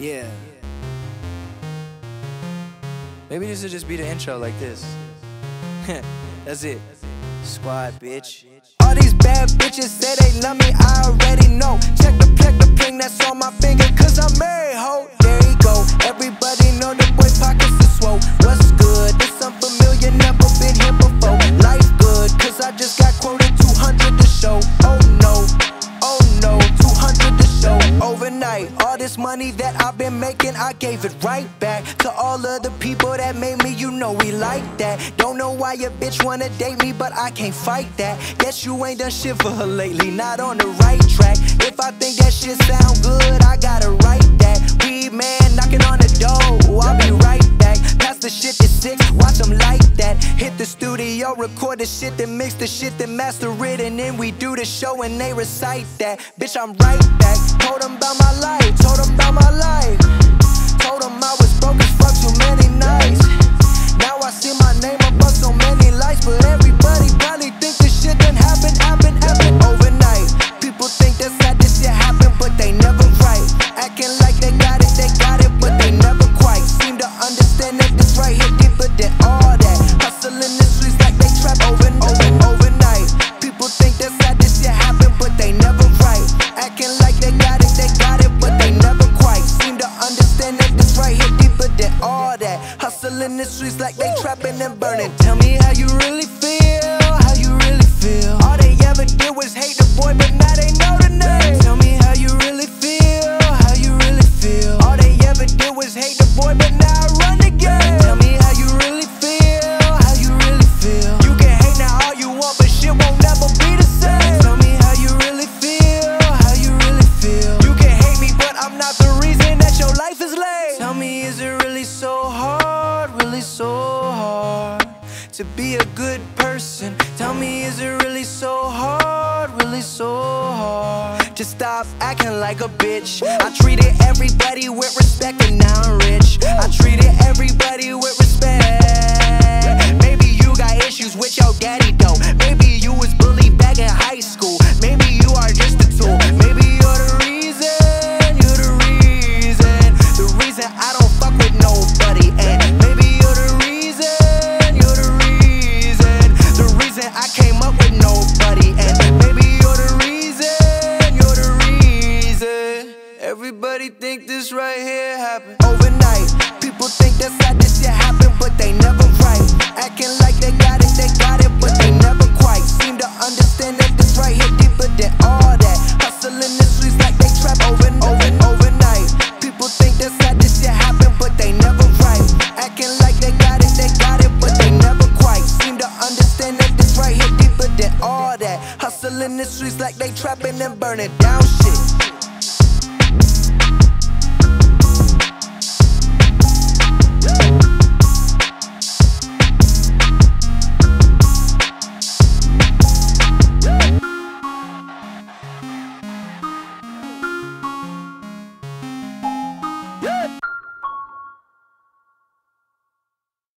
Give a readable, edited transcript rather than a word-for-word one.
Yeah. Maybe this will just be the intro like this. That's it. Squad, bitch. All these bad bitches say they love me, I already know. Check the bling that's on my finger, cause I'm married, ho. There you go. Everybody know the boy pockets are swole. What's good? This unfamiliar, never been here before. Life good, cause I just got quoted 200 to show. Oh no, 200 to show. Overnight, all this money that I've been making, I gave it right back to all of the people that made me, you know we like that. Don't know why your bitch wanna date me, but I can't fight that. Guess you ain't done shit for her lately, not on the right track. If I think that shit sound good, I gotta write that. Weed man knocking on the door, I'll be right back. Pass the shit to 6, watch them like that. Hit the studio, record the shit, then mix the shit, then master it, and then we do the show and they recite that. Bitch, I'm right back. Told them about my life, told them about my life. Told them I was broke as fuck too many nights. Now I see my name above so many lights, but everybody probably think this shit done happen overnight. People think that's how this shit happen, but they never right. Acting like they got it, but they never quite seem to understand that this right here deeper than all that. Hustling the streets like they trap overnight. People think that's how this shit happen, but they never right. Acting like they got it, but they never quite seem to understand that this right here deeper than all that. Hustling the streets like they trapping and burning. Tell me how you really feel, how you really feel. All they ever did was hate the boy, but now they know the name. Tell me how you really feel, how you really feel. All they ever did was hate the boy, but now I run the game. Tell me how you really feel, how you really feel. You can hate now all you want, but shit won't never be the same. Tell me how you really feel, how you really feel. You can hate me, but I'm not the reason that your life is lame. Tell me, is it really so hard, really so hard to be a good person? Tell me, is it really so hard, really so hard to stop acting like a bitch? I treated everybody with respect and now I'm rich. I treated everybody with respect. Maybe you got issues with your daddy though. Maybe you was bullied back in high school. Maybe you are just a tool. Maybe you're the reason I don't fuck with nobody. And maybe you're the reason I came up with nobody. And maybe you're the reason everybody think this right here happened overnight. People think that's how this shit happen, but they never right. Acting like they got it, but they never quite seem to understand that this right here deeper than all that. Hustling the streets like they trap overnight. People think that's how this shit happen, but they never right. Acting like they got it, but they never quite seem to understand that this right here deeper than all that. Hustling the streets like they trapping and burning down.